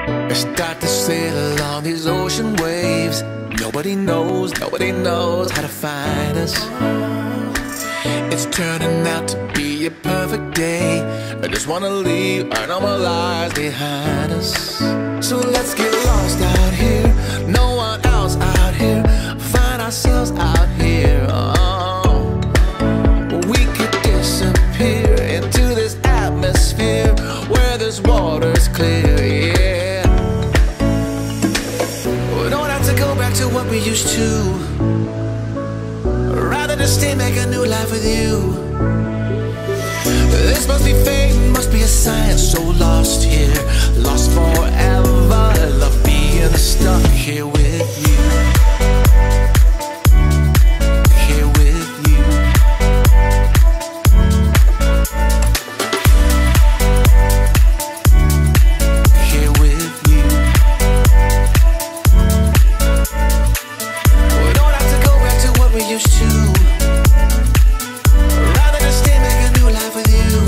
I start to sail on these ocean waves. Nobody knows how to find us. It's turning out to be a perfect day. I just wanna leave our normal lives behind us. So let's get lost out here, no one else out here. Find ourselves out here. We could disappear into this atmosphere where this water's clear, yeah. We don't have to go back to what we used to. Rather just stay, make a new life with you. This must be fate, must be a sign. So lost here, lost forever. Love being stuck here with you. Here with you. Here with you. We don't have to go back to what we used to. Rather just stay, make a new life with you.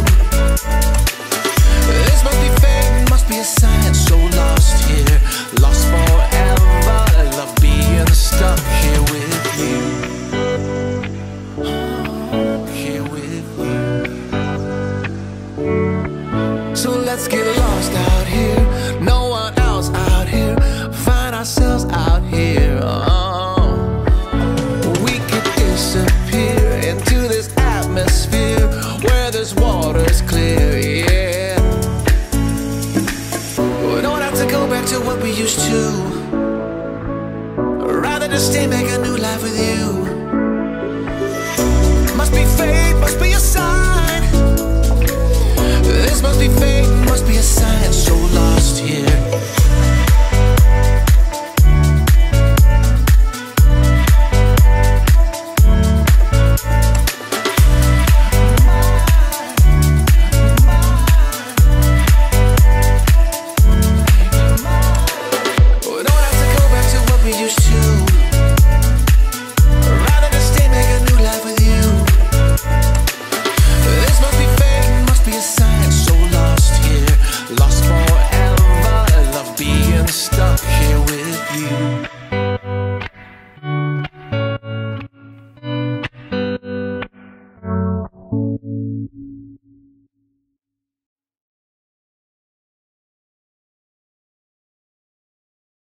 This must be fate, must be a sign. So lost here, lost forever. Love being stuck here with you. Here with you. So let's get lost out here, no one else out here. Find ourselves out here. We could disappear into this atmosphere where this water's clear, yeah. We don't have to go back to what we used to. Rather just stay, make a new life with you. Must be fate, must be a sign. This must be fate, must be a sign.